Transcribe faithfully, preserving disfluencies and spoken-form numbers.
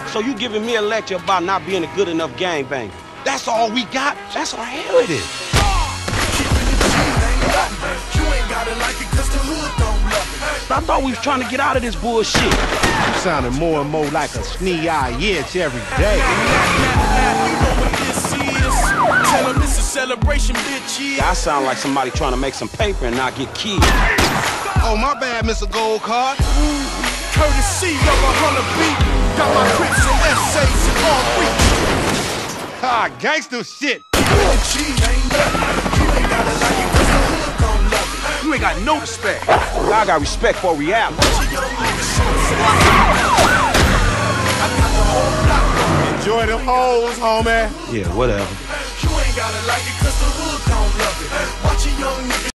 So you giving me a lecture about not being a good enough gangbanger? That's all we got? That's our hell it is. I thought we was trying to get out of this bullshit. You sounding more and more like a snee-eye itch every day. Tell them it's a celebration, bitch, yeah. I sound like somebody trying to make some paper and not get killed. Oh, my bad, Mister Gold Card. Courtesy of a hundred beat. Got my Crips and essays in all week. Ah, gangster shit. You ain't got no respect. I got respect for reality. Enjoy them hoes, homie. Yeah, whatever. You ain't gotta like it, cause the hood don't love it. Watch a young nigga.